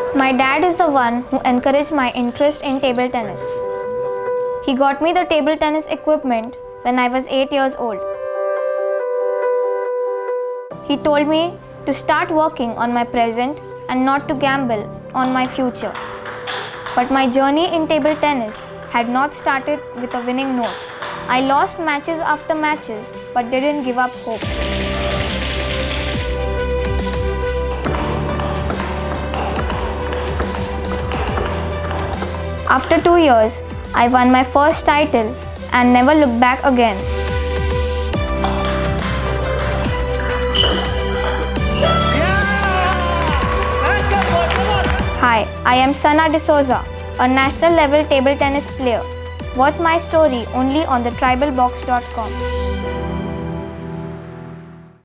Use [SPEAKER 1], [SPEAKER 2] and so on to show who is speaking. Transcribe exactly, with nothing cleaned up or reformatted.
[SPEAKER 1] My dad is the one who encouraged my interest in table tennis. He got me the table tennis equipment when I was eight years old. He told me to start working on my present and not to gamble on my future. But my journey in table tennis had not started with a winning note. I lost matches after matches but didn't give up hope. After two years, I won my first title and never looked back again. Hi, I am Sana D'Souza, a national level table tennis player. Watch my story only on the tribal box dot com.